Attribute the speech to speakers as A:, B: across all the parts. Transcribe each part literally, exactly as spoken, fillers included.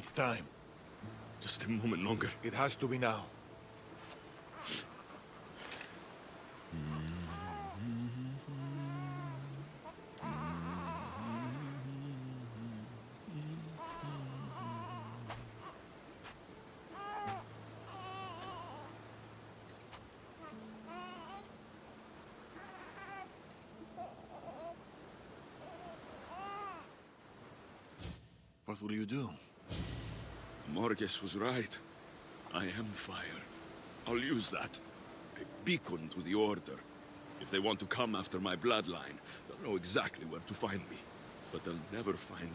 A: It's time.
B: Just a moment longer.
A: It has to be now. What will you do?
B: Morges was right. I am fire. I'll use that. A beacon to the Order. If they want to come after my bloodline, they'll know exactly where to find me. But they'll never find...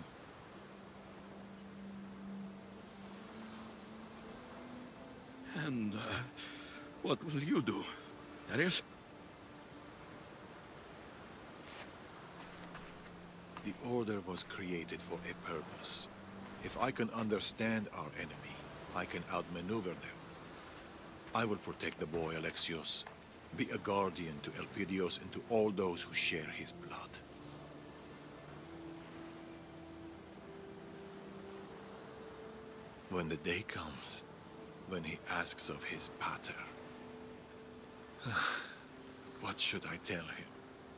B: And, uh, what will you do, Darius?
A: The Order was created for a purpose. If I can understand our enemy, I can outmaneuver them. I will protect the boy Alexios, be a guardian to Elpidios and to all those who share his blood. When the day comes, when he asks of his pater, what should I tell him?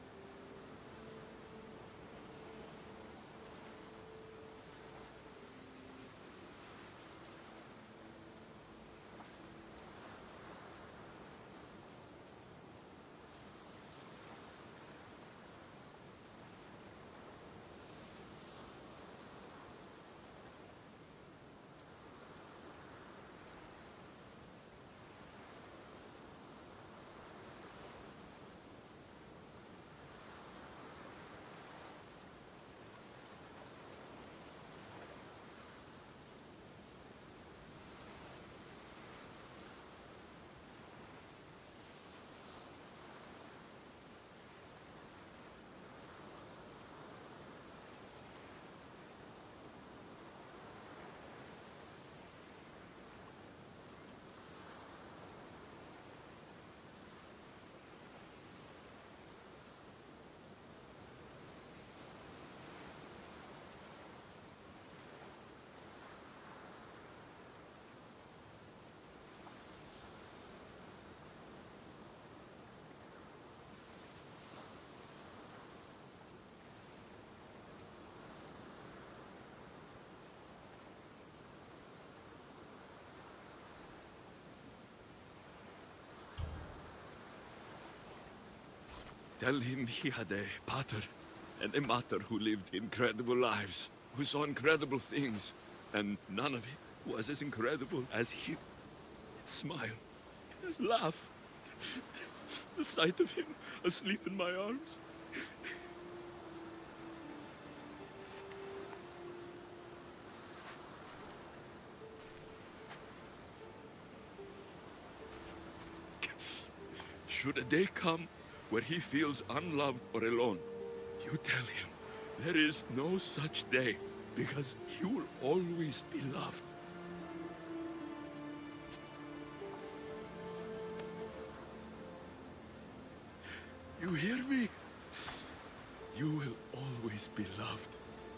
B: Tell him he had a pater and a mater who lived incredible lives, who saw incredible things, and none of it was as incredible as him. His smile, his laugh, the sight of him asleep in my arms. Should a day come where he feels unloved or alone, you tell him there is no such day, because he will always be loved. You hear me? You will always be loved.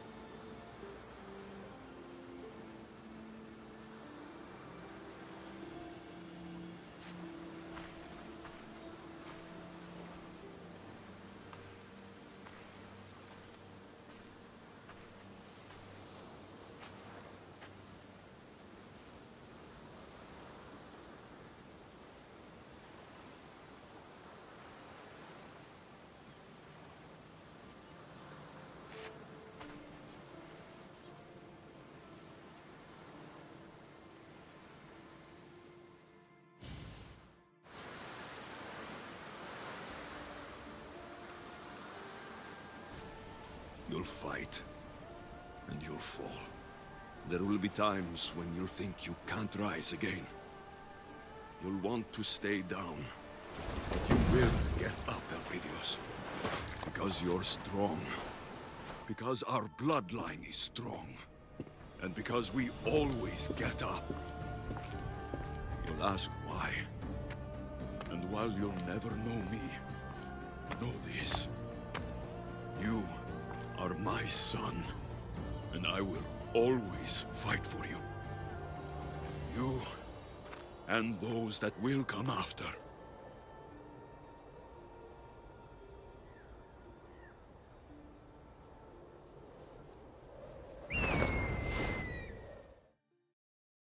B: You'll fight, and you'll fall. There will be times when you'll think you can't rise again. You'll want to stay down, but you will get up, Elpidios. Because you're strong. Because our bloodline is strong. And because we always get up. You'll ask why. And while you'll never know me, know this. You are my son, and I will always fight for you. You and those that will come after.